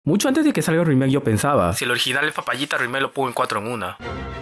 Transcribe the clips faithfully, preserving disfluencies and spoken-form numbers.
Mucho antes de que salga el remake yo pensaba, si el original es papayita, el remake lo pongo en cuatro en una.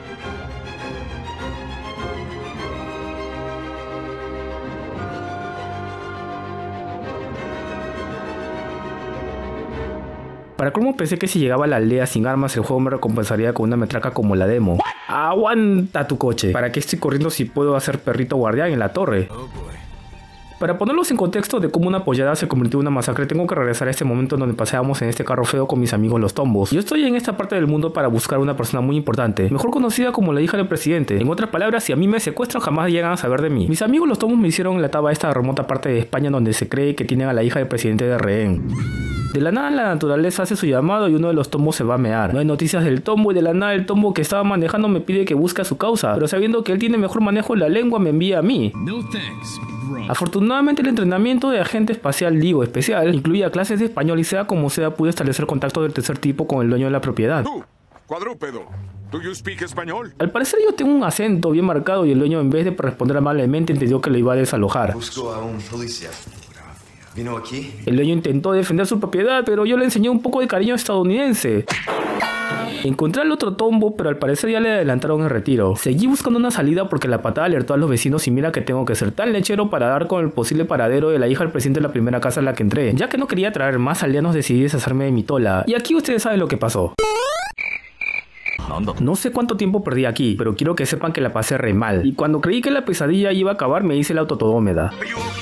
Para colmo pensé que si llegaba a la aldea sin armas el juego me recompensaría con una metraca como la demo. What? Aguanta tu coche. ¿Para qué estoy corriendo si puedo hacer perrito guardián en la torre? Oh boy. Para ponerlos en contexto de cómo una pollada se convirtió en una masacre, tengo que regresar a este momento en donde paseábamos en este carro feo con mis amigos los tombos. Yo estoy en esta parte del mundo para buscar a una persona muy importante, mejor conocida como la hija del presidente. En otras palabras, si a mí me secuestran jamás llegan a saber de mí. Mis amigos los tombos me hicieron la taba a esta remota parte de España donde se cree que tienen a la hija del presidente de rehén. De la nada la naturaleza hace su llamado y uno de los tombos se va a mear. No hay noticias del tombo y de la nada el tombo que estaba manejando me pide que busque a su causa, pero sabiendo que él tiene mejor manejo de la lengua me envía a mí. No thanks, bro. Afortunadamente el entrenamiento de agente espacial, digo especial, incluía clases de español y sea como sea pude establecer contacto del tercer tipo con el dueño de la propiedad. Tú, cuadrúpedo, ¿do you speak español? Al parecer yo tengo un acento bien marcado y el dueño en vez de responder amablemente entendió que lo iba a desalojar. Busco a un policía. ¿Vino aquí? El dueño intentó defender su propiedad, pero yo le enseñé un poco de cariño estadounidense. Encontré al otro tombo, pero al parecer ya le adelantaron el retiro. Seguí buscando una salida porque la patada alertó a los vecinos y mira que tengo que ser tan lechero para dar con el posible paradero de la hija del presidente de la primera casa en la que entré. Ya que no quería traer más aldeanos decidí deshacerme de mi tola. Y aquí ustedes saben lo que pasó. No sé cuánto tiempo perdí aquí, pero quiero que sepan que la pasé re mal. Y cuando creí que la pesadilla iba a acabar me hice la autotodómeda.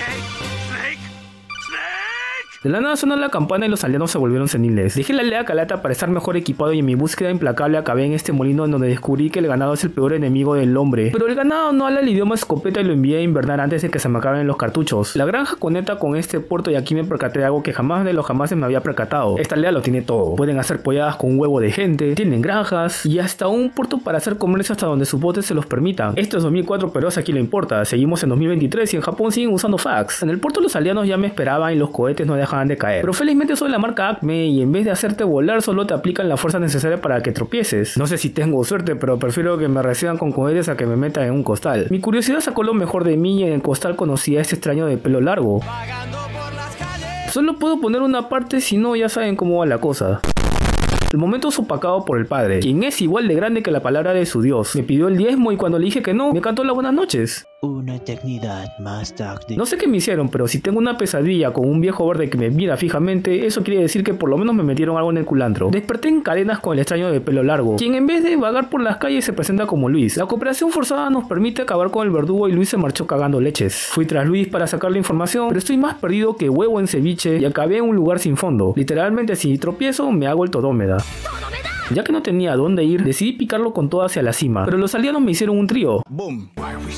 De la nada sonó la campana y los aldeanos se volvieron seniles. Dejé la aldea calata para estar mejor equipado y en mi búsqueda implacable acabé en este molino en donde descubrí que el ganado es el peor enemigo del hombre. Pero el ganado no habla el idioma escopeta y lo envié a invernar antes de que se me acaben los cartuchos. La granja conecta con este puerto y aquí me percaté de algo que jamás de los jamás me había percatado. Esta aldea lo tiene todo. Pueden hacer polladas con un huevo de gente, tienen granjas y hasta un puerto para hacer comercio hasta donde sus botes se los permitan. Esto es dos mil cuatro pero aquí no importa. Seguimos en dos mil veintitrés y en Japón siguen usando fax. En el puerto los aldeanos ya me esperaban y los cohetes no dejaban de caer. Pero felizmente soy la marca Acme y en vez de hacerte volar solo te aplican la fuerza necesaria para que tropieces. No sé si tengo suerte, pero prefiero que me reciban con cohetes a que me metan en un costal. Mi curiosidad sacó lo mejor de mí y en el costal conocí a este extraño de pelo largo. Solo puedo poner una parte, si no ya saben cómo va la cosa. El momento es opacado por el padre, quien es igual de grande que la palabra de su Dios. Me pidió el diezmo y cuando le dije que no, me cantó las buenas noches. Una eternidad más tarde. No sé qué me hicieron, pero si tengo una pesadilla con un viejo verde que me mira fijamente, eso quiere decir que por lo menos me metieron algo en el culantro. Desperté en cadenas con el extraño de pelo largo, quien en vez de vagar por las calles se presenta como Luis. La cooperación forzada nos permite acabar con el verdugo y Luis se marchó cagando leches. Fui tras Luis para sacar la información, pero estoy más perdido que huevo en ceviche y acabé en un lugar sin fondo. Literalmente si tropiezo me hago el todómeda. Ya que no tenía a dónde ir, decidí picarlo con todo hacia la cima, pero los aldeanos me hicieron un trío. Boom.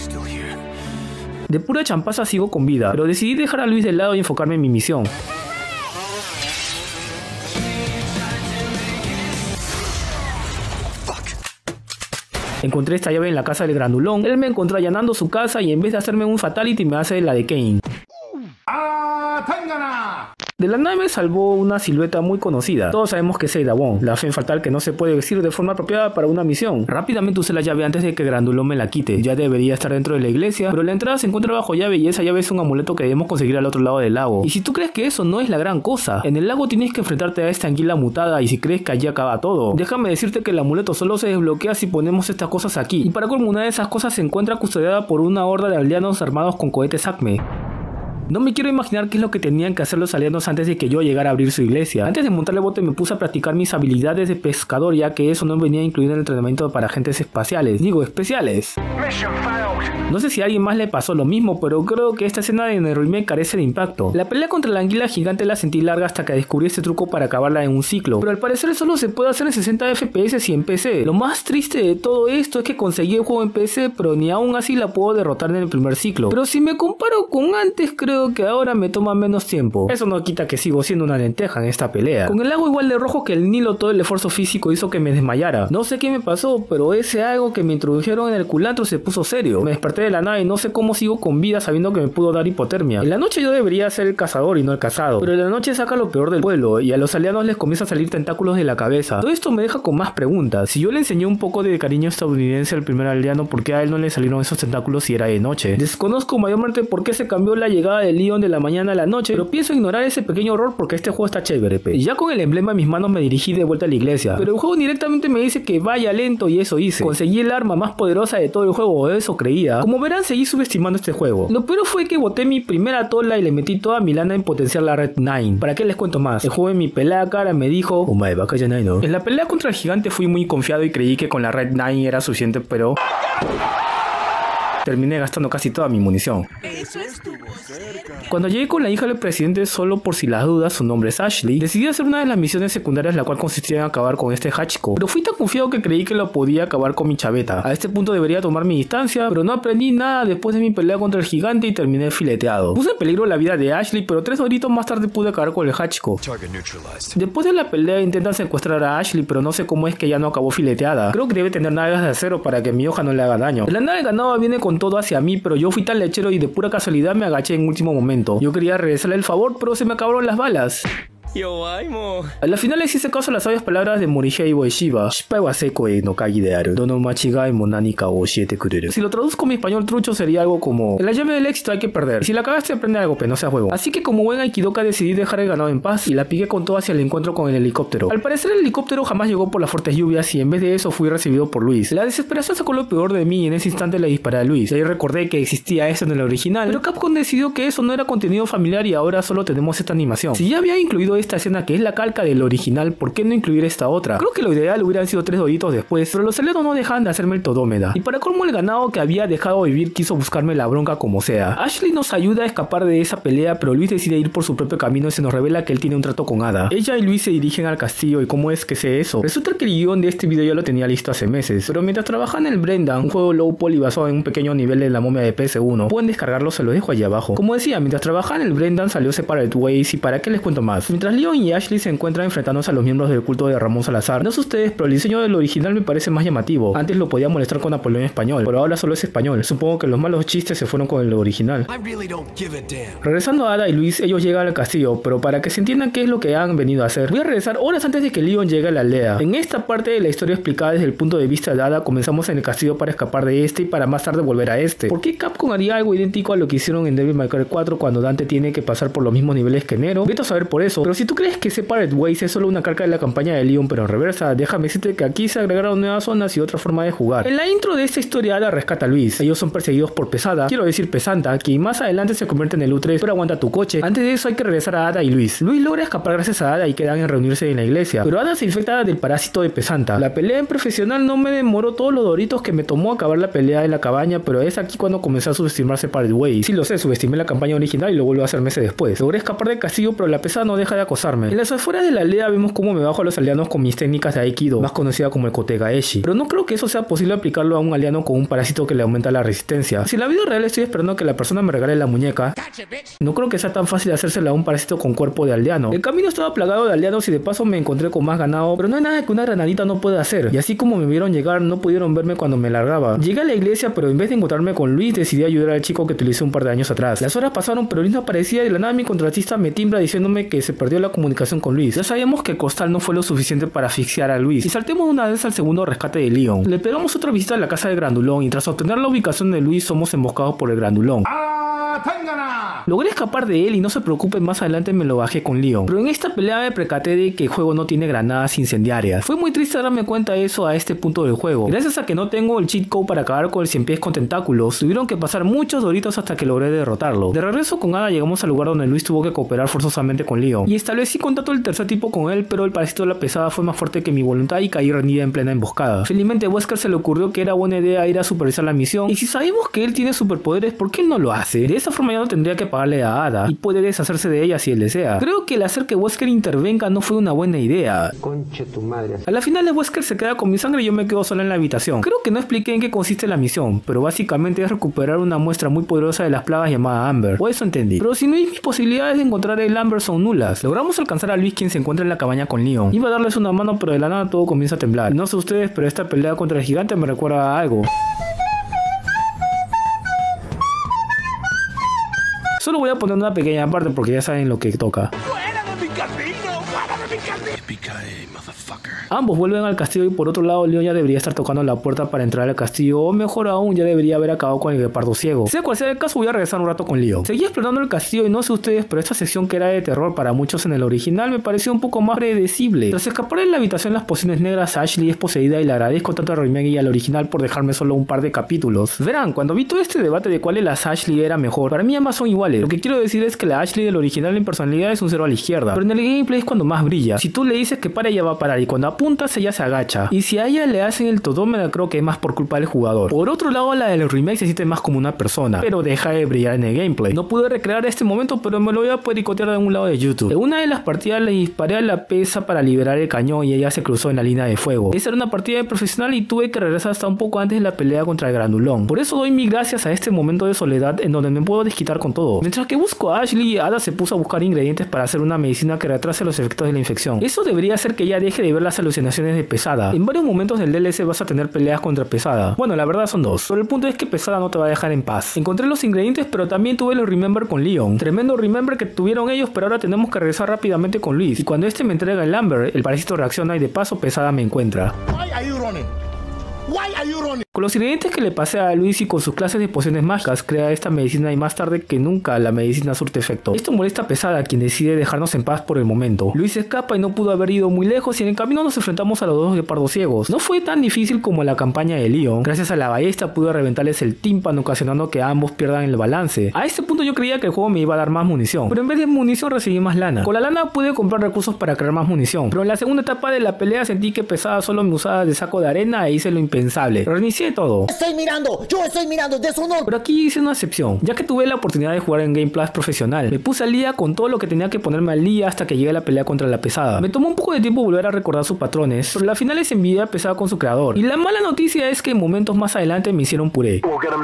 De pura champaza sigo con vida, pero decidí dejar a Luis de lado y enfocarme en mi misión. Encontré esta llave en la casa del grandulón, él me encontró allanando su casa y en vez de hacerme un fatality me hace la de Kane. De la nada me salvó una silueta muy conocida. Todos sabemos que es Ada Wong, la fe fatal que no se puede vestir de forma apropiada para una misión. Rápidamente usé la llave antes de que Grandulón me la quite. Ya debería estar dentro de la iglesia, pero la entrada se encuentra bajo llave y esa llave es un amuleto que debemos conseguir al otro lado del lago. Y si tú crees que eso no es la gran cosa, en el lago tienes que enfrentarte a esta anguila mutada y si crees que allí acaba todo, déjame decirte que el amuleto solo se desbloquea si ponemos estas cosas aquí. Y para colmo una de esas cosas se encuentra custodiada por una horda de aldeanos armados con cohetes Acme. No me quiero imaginar qué es lo que tenían que hacer los aldeanos antes de que yo llegara a abrir su iglesia. Antes de montar el bote me puse a practicar mis habilidades de pescador, ya que eso no venía incluido en el entrenamiento para agentes espaciales. Digo, especiales. No sé si a alguien más le pasó lo mismo, pero creo que esta escena en el remake carece de impacto. La pelea contra la anguila gigante la sentí larga hasta que descubrí este truco para acabarla en un ciclo, pero al parecer solo se puede hacer en sesenta F P S y en P C. Lo más triste de todo esto es que conseguí el juego en P C, pero ni aún así la puedo derrotar en el primer ciclo. Pero si me comparo con antes, creo que ahora me toma menos tiempo. Eso no quita que sigo siendo una lenteja en esta pelea. Con el agua igual de rojo que el Nilo, todo el esfuerzo físico hizo que me desmayara. No sé qué me pasó, pero ese algo que me introdujeron en el culantro se puso serio. Me desperté de la nada y no sé cómo sigo con vida sabiendo que me pudo dar hipotermia. En la noche yo debería ser el cazador y no el cazado, pero en la noche saca lo peor del pueblo y a los aldeanos les comienza a salir tentáculos de la cabeza. Todo esto me deja con más preguntas. Si yo le enseñé un poco de cariño estadounidense al primer aldeano, ¿por qué a él no le salieron esos tentáculos si era de noche? Desconozco mayormente por qué se cambió la llegada de de Leon de la mañana a la noche, pero pienso ignorar ese pequeño error porque este juego está chévere, pe. Ya con el emblema en mis manos me dirigí de vuelta a la iglesia, pero el juego directamente me dice que vaya lento y eso hice. Conseguí el arma más poderosa de todo el juego, o eso creía. Como verán, seguí subestimando este juego. Lo peor fue que boté mi primera tola y le metí toda mi lana en potenciar la Red nueve. ¿Para qué les cuento más? El juego en mi pelea cara me dijo: Omae, baka yanai, ¿no? En la pelea contra el gigante fui muy confiado y creí que con la Red nueve era suficiente, pero terminé gastando casi toda mi munición. Eso estuvo cerca. Cuando llegué con la hija del presidente, solo por si las dudas, su nombre es Ashley, decidí hacer una de las misiones secundarias, la cual consistía en acabar con este Hachiko. Pero fui tan confiado que creí que lo podía acabar con mi chaveta. A este punto debería tomar mi distancia, pero no aprendí nada después de mi pelea contra el gigante y terminé fileteado. Puse en peligro la vida de Ashley, pero tres horitos más tarde pude acabar con el Hachiko. Después de la pelea intentan secuestrar a Ashley, pero no sé cómo es que ya no acabó fileteada. Creo que debe tener nalgas de acero para que mi hoja no le haga daño. La nave ganada viene con todo hacia mí, pero yo fui tan lechero y de pura casualidad me agaché en último momento. Yo quería regresarle el favor, pero se me acabaron las balas. A la final les hice caso a las sabias palabras de Morihei Ueshiba. Si lo traduzco a mi español trucho sería algo como: en la llave del éxito hay que perder. Si la cagaste aprende algo, pero no sea juego. Así que como buen aikidoka decidí dejar el ganado en paz y la piqué con todo hacia el encuentro con el helicóptero. Al parecer el helicóptero jamás llegó por las fuertes lluvias y en vez de eso fui recibido por Luis. La desesperación sacó lo peor de mí y en ese instante le disparé a Luis. De ahí recordé que existía eso en el original, pero Capcom decidió que eso no era contenido familiar y ahora solo tenemos esta animación. Si ya había incluido esta escena que es la calca del original, ¿por qué no incluir esta otra? Creo que lo ideal hubieran sido tres doritos después, pero los helenos no dejan de hacerme el todómeda. Y para colmo el ganado que había dejado vivir quiso buscarme la bronca como sea. Ashley nos ayuda a escapar de esa pelea, pero Luis decide ir por su propio camino y se nos revela que él tiene un trato con Ada. Ella y Luis se dirigen al castillo y ¿cómo es que sé eso? Resulta que el guión de este video ya lo tenía listo hace meses, pero mientras trabajaba en el Brendan, un juego low poly basado en un pequeño nivel de la momia de P S uno, pueden descargarlo, se lo dejo allí abajo. Como decía, mientras trabajaba en el Brendan salió Separate Ways y para qué les cuento más. Mientras Leon y Ashley se encuentran enfrentándose a los miembros del culto de Ramón Salazar. No sé ustedes, pero el diseño del original me parece más llamativo. Antes lo podía molestar con Napoleón español, pero ahora solo es español. Supongo que los malos chistes se fueron con el original. Regresando a Ada y Luis, ellos llegan al castillo, pero para que se entiendan qué es lo que han venido a hacer, voy a regresar horas antes de que Leon llegue a la aldea. En esta parte de la historia explicada desde el punto de vista de Ada, comenzamos en el castillo para escapar de este y para más tarde volver a este. ¿Por qué Capcom haría algo idéntico a lo que hicieron en Devil May Cry cuatro cuando Dante tiene que pasar por los mismos niveles que Nero? Vete a saber por eso, pero si tú crees que Separate Ways es solo una carga de la campaña de Leon pero en reversa, déjame decirte que aquí se agregaron nuevas zonas y otra forma de jugar. En la intro de esta historia Ada rescata a Luis. Ellos son perseguidos por Pesada, quiero decir Pesanta, que más adelante se convierte en el U tres, pero aguanta tu coche. Antes de eso hay que regresar a Ada y Luis. Luis logra escapar gracias a Ada y quedan en reunirse en la iglesia, pero Ada se infecta del parásito de Pesanta. La pelea en profesional no me demoró todos los doritos que me tomó acabar la pelea en la cabaña, pero es aquí cuando comencé a subestimar Separate Ways. Sí lo sé, subestimé la campaña original y lo vuelvo a hacer meses después. Logré escapar del castillo, pero la Pesada no deja de acosarme. En las afueras de la aldea vemos cómo me bajo a los aldeanos con mis técnicas de Aikido, más conocida como el Kotegaeshi, pero no creo que eso sea posible aplicarlo a un aldeano con un parásito que le aumenta la resistencia. Si en la vida real estoy esperando que la persona me regale la muñeca, no creo que sea tan fácil hacérsela a un parásito con cuerpo de aldeano. El camino estaba plagado de aldeanos y de paso me encontré con más ganado, pero no hay nada que una granadita no pueda hacer, y así como me vieron llegar no pudieron verme cuando me largaba. Llegué a la iglesia, pero en vez de encontrarme con Luis decidí ayudar al chico que utilicé un par de años atrás. Las horas pasaron, pero Luis no aparecía y de la nada mi contratista me timbra diciéndome que se perdió la comunicación con Luis. Ya sabíamos que el costal no fue lo suficiente para asfixiar a Luis y saltemos una vez al segundo rescate de Leon. Le pegamos otra visita a la casa del Grandulón y tras obtener la ubicación de Luis somos emboscados por el Grandulón. Logré escapar de él y no se preocupen, más adelante me lo bajé con Leon, pero en esta pelea me percaté de que el juego no tiene granadas incendiarias. Fue muy triste darme cuenta de eso a este punto del juego. Gracias a que no tengo el cheat code para acabar con el cien pies con tentáculos, tuvieron que pasar muchos doritos hasta que logré derrotarlo. De regreso con Ada llegamos al lugar donde Luis tuvo que cooperar forzosamente con Leon y establecí contacto del tercer tipo con él, pero el parásito de la Pesada fue más fuerte que mi voluntad y caí rendida en plena emboscada. Felizmente a Wesker se le ocurrió que era buena idea ir a supervisar la misión y si sabemos que él tiene superpoderes, ¿por qué él no lo hace? De esa forma ya no tendría que pagarle a Ada y puede deshacerse de ella si él desea. Creo que el hacer que Wesker intervenga no fue una buena idea. Conche tu madre. A la final de Wesker se queda con mi sangre y yo me quedo sola en la habitación. Creo que no expliqué en qué consiste la misión, pero básicamente es recuperar una muestra muy poderosa de las plagas llamada Amber, o eso entendí. Pero si no hay mis posibilidades de encontrar el Amber son nulas. Logramos alcanzar a Luis, quien se encuentra en la cabaña con Leon. Iba a darles una mano, pero de la nada todo comienza a temblar. No sé ustedes, pero esta pelea contra el gigante me recuerda a algo. Solo voy a poner una pequeña parte porque ya saben lo que toca. ¡Fuera de mi camino! ¡Fuera de mi camino! Ambos vuelven al castillo y por otro lado Leon ya debería estar tocando la puerta para entrar al castillo, o mejor aún ya debería haber acabado con el guepardo ciego. Sea cual sea el caso, voy a regresar un rato con Leon. Seguí explorando el castillo y no sé ustedes, pero esta sección que era de terror para muchos en el original me pareció un poco más predecible. Tras escapar de la habitación las pociones negras, Ashley es poseída y le agradezco tanto al remake y al original por dejarme solo un par de capítulos. Verán, cuando vi todo este debate de cuál de las Ashley era mejor, para mí ambas son iguales. Lo que quiero decir es que la Ashley del original en personalidad es un cero a la izquierda, pero en el gameplay es cuando más brilla. Si tú le dices que para, ella va a parar, y cuando apuntas ella se agacha. Y si a ella le hacen el todómeda, creo que es más por culpa del jugador. Por otro lado, la del remake se siente más como una persona, pero deja de brillar en el gameplay. No pude recrear este momento, pero me lo voy a pericotear de un lado de YouTube. En una de las partidas le disparé a la pesa para liberar el cañón y ella se cruzó en la línea de fuego. Esa era una partida de profesional y tuve que regresar hasta un poco antes de la pelea contra el grandulón. Por eso doy mil gracias a este momento de soledad en donde me puedo desquitar con todo. Mientras que busco a Ashley, Ada se puso a buscar ingredientes para hacer una medicina que retrase los efectos de la infección. Eso debería hacer que ella deje de ver las alucinaciones de Pesada. En varios momentos del D L C vas a tener peleas contra Pesada. Bueno, la verdad son dos, pero el punto es que Pesada no te va a dejar en paz. Encontré los ingredientes, pero también tuve los Remember con Leon. Tremendo Remember que tuvieron ellos, pero ahora tenemos que regresar rápidamente con Luis. Y cuando este me entrega el Amber, el parásito reacciona y de paso Pesada me encuentra. Why are you running? Why are you running? Con los ingredientes que le pasé a Luis y con sus clases de pociones mágicas, crea esta medicina y más tarde que nunca la medicina surte efecto. Esto molesta a Pesada, quien decide dejarnos en paz por el momento. Luis escapa y no pudo haber ido muy lejos y en el camino nos enfrentamos a los dos guepardos ciegos. No fue tan difícil como la campaña de Leon. Gracias a la ballesta pude reventarles el tímpano, ocasionando que ambos pierdan el balance. A este punto yo creía que el juego me iba a dar más munición, pero en vez de munición recibí más lana. Con la lana pude comprar recursos para crear más munición, pero en la segunda etapa de la pelea sentí que Pesada solo me usaba de saco de arena e hice lo impensable. Reinicié todo. Estoy mirando, yo estoy mirando, deshonor. Pero aquí hice una excepción, ya que tuve la oportunidad de jugar en Game Plus profesional. Me puse al día con todo lo que tenía que ponerme al día hasta que llegué a la pelea contra la Pesada. Me tomó un poco de tiempo volver a recordar sus patrones, pero la final es envidia Pesada con su creador. Y la mala noticia es que en momentos más adelante me hicieron puré.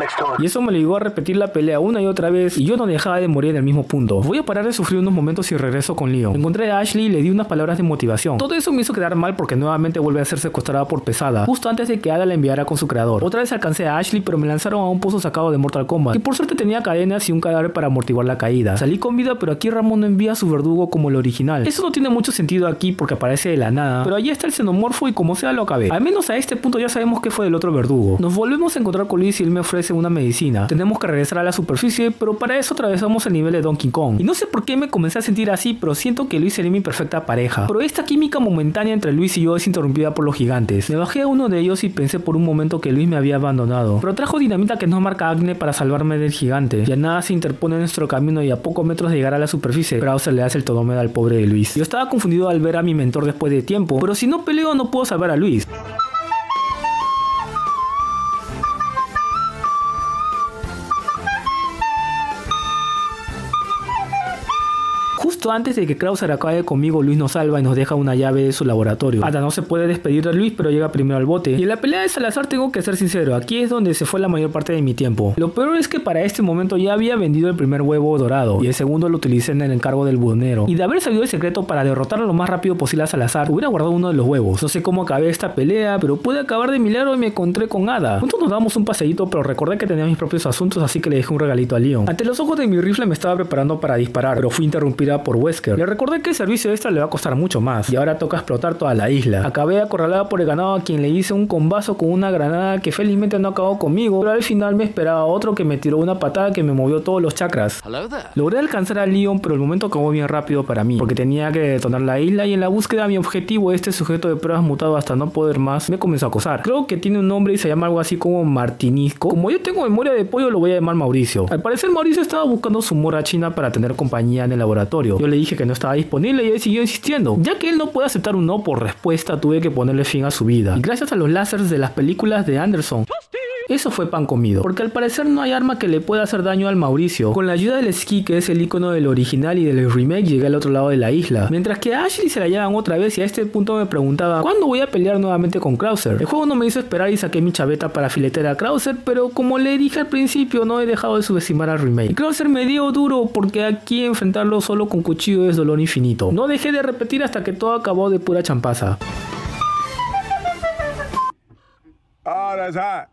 Y eso me obligó a repetir la pelea una y otra vez y yo no dejaba de morir en el mismo punto. Voy a parar de sufrir unos momentos y regreso con Leon. Encontré a Ashley y le di unas palabras de motivación. Todo eso me hizo quedar mal porque nuevamente vuelve a ser secuestrada por Pesada, justo antes de que Ada la enviara con su creador. Otra vez alcancé a Ashley, pero me lanzaron a un pozo sacado de Mortal Kombat, que por suerte tenía cadenas y un cadáver para amortiguar la caída. Salí con vida, pero aquí Ramón no envía a su verdugo como el original. Eso no tiene mucho sentido aquí porque aparece de la nada, pero allí está el xenomorfo y como sea lo acabé. Al menos a este punto ya sabemos qué fue del otro verdugo. Nos volvemos a encontrar con Luis y él me ofrece una medicina. Tenemos que regresar a la superficie, pero para eso atravesamos el nivel de Donkey Kong. Y no sé por qué me comencé a sentir así, pero siento que Luis sería mi perfecta pareja. Pero esta química momentánea entre Luis y yo es interrumpida por los gigantes. Me bajé a uno de ellos y pensé por un momento que Luis me había abandonado, pero trajo dinamita que no marca Acne para salvarme del gigante. Ya nada se interpone en nuestro camino y a pocos metros de llegar a la superficie, Krauser le hace el todómeda al pobre de Luis. Yo estaba confundido al ver a mi mentor después de tiempo, pero si no peleo no puedo salvar a Luis. Justo antes de que Krauser acabe conmigo, Luis nos salva y nos deja una llave de su laboratorio. Ada no se puede despedir de Luis, pero llega primero al bote. Y en la pelea de Salazar tengo que ser sincero, aquí es donde se fue la mayor parte de mi tiempo. Lo peor es que para este momento ya había vendido el primer huevo dorado y el segundo lo utilicé en el encargo del buhonero. Y de haber sabido el secreto para derrotarlo lo más rápido posible a Salazar, hubiera guardado uno de los huevos. No sé cómo acabé esta pelea, pero pude acabar de milagro y me encontré con Ada. Juntos nos damos un paseíto, pero recordé que tenía mis propios asuntos, así que le dejé un regalito a Leon. Ante los ojos de mi rifle me estaba preparando para disparar, pero fui interrumpida por Wesker. Le recordé que el servicio extra le va a costar mucho más y ahora toca explotar toda la isla. Acabé acorralada por el ganado a quien le hice un combazo con una granada que felizmente no acabó conmigo, pero al final me esperaba otro que me tiró una patada que me movió todos los chakras. Logré alcanzar a Leon, pero el momento acabó bien rápido para mí, porque tenía que detonar la isla y en la búsqueda mi objetivo, este sujeto de pruebas mutado hasta no poder más, me comenzó a acosar. Creo que tiene un nombre y se llama algo así como Martinisco. Como yo tengo memoria de pollo lo voy a llamar Mauricio. Al parecer Mauricio estaba buscando su morra china para tener compañía en el laboratorio. Yo le dije que no estaba disponible y él siguió insistiendo. Ya que él no puede aceptar un no por respuesta, tuve que ponerle fin a su vida. Y gracias a los láseres de las películas de Anderson, eso fue pan comido, porque al parecer no hay arma que le pueda hacer daño al Mauricio. Con la ayuda del esquí, que es el icono del original y del remake, llegué al otro lado de la isla, mientras que a Ashley se la llevan otra vez y a este punto me preguntaba ¿cuándo voy a pelear nuevamente con Krauser? El juego no me hizo esperar y saqué mi chaveta para filetear a Krauser, pero como le dije al principio, no he dejado de subestimar al remake. Y Krauser me dio duro porque aquí enfrentarlo solo con cuchillo es dolor infinito. No dejé de repetir hasta que todo acabó de pura champaza. Ahora ya.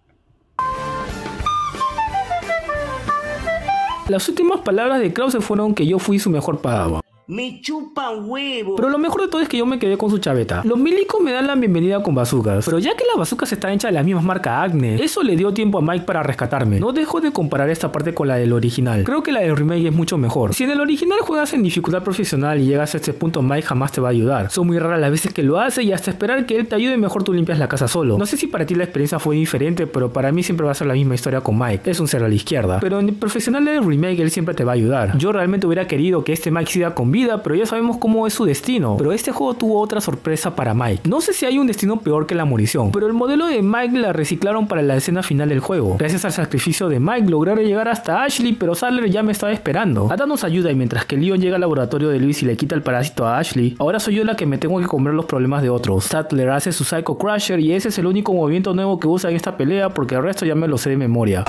Las últimas palabras de Krauser fueron que yo fui su mejor padawan. Me chupan huevo. Pero lo mejor de todo es que yo me quedé con su chaveta. Los milicos me dan la bienvenida con bazucas, pero ya que las bazucas están hechas de la misma marca Acme, eso le dio tiempo a Mike para rescatarme. No dejo de comparar esta parte con la del original. Creo que la del remake es mucho mejor. Si en el original juegas en dificultad profesional y llegas a este punto, Mike jamás te va a ayudar. Son muy raras las veces que lo hace y hasta esperar que él te ayude mejor tú limpias la casa solo. No sé si para ti la experiencia fue diferente, pero para mí siempre va a ser la misma historia con Mike. Es un cero a la izquierda. Pero en el profesional del remake él siempre te va a ayudar. Yo realmente hubiera querido que este Mike siga con vida, pero ya sabemos cómo es su destino. Pero este juego tuvo otra sorpresa para Mike. No sé si hay un destino peor que la morición, pero el modelo de Mike la reciclaron para la escena final del juego. Gracias al sacrificio de Mike lograron llegar hasta Ashley, pero Saddler ya me estaba esperando. Ada nos ayuda y mientras que Leon llega al laboratorio de Luis y le quita el parásito a Ashley, ahora soy yo la que me tengo que comer los problemas de otros. Saddler hace su Psycho Crusher y ese es el único movimiento nuevo que usa en esta pelea porque el resto ya me lo sé de memoria.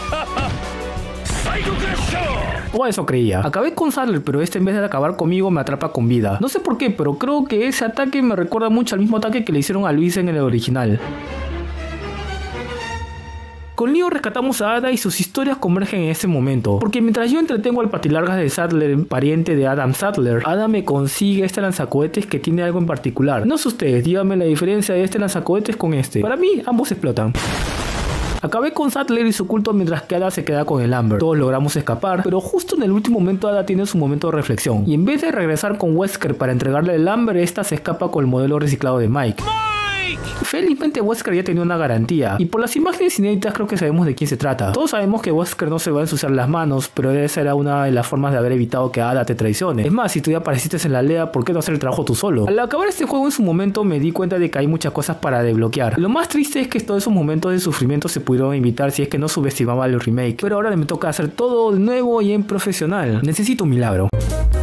O eso creía. Acabé con Saddler, pero este en vez de acabar conmigo me atrapa con vida. No sé por qué, pero creo que ese ataque me recuerda mucho al mismo ataque que le hicieron a Luis en el original. Con Leo rescatamos a Ada y sus historias convergen en ese momento, porque mientras yo entretengo al patilargas de Saddler, pariente de Adam Saddler, Ada me consigue este lanzacohetes que tiene algo en particular. No sé ustedes, díganme la diferencia de este lanzacohetes con este. Para mí, ambos explotan. Acabé con Saddler y su culto mientras que Ada se queda con el Amber. Todos logramos escapar, pero justo en el último momento Ada tiene su momento de reflexión. Y en vez de regresar con Wesker para entregarle el Amber, esta se escapa con el modelo reciclado de Mike. Felizmente Wesker ya tenía una garantía, y por las imágenes inéditas creo que sabemos de quién se trata. Todos sabemos que Wesker no se va a ensuciar las manos, pero esa era una de las formas de haber evitado que Ada te traicione. Es más, si tú ya apareciste en la aldea, ¿por qué no hacer el trabajo tú solo? Al acabar este juego en su momento me di cuenta de que hay muchas cosas para desbloquear. Lo más triste es que todos esos momentos de sufrimiento se pudieron evitar si es que no subestimaba el remake, pero ahora me toca hacer todo de nuevo y en profesional. Necesito un milagro.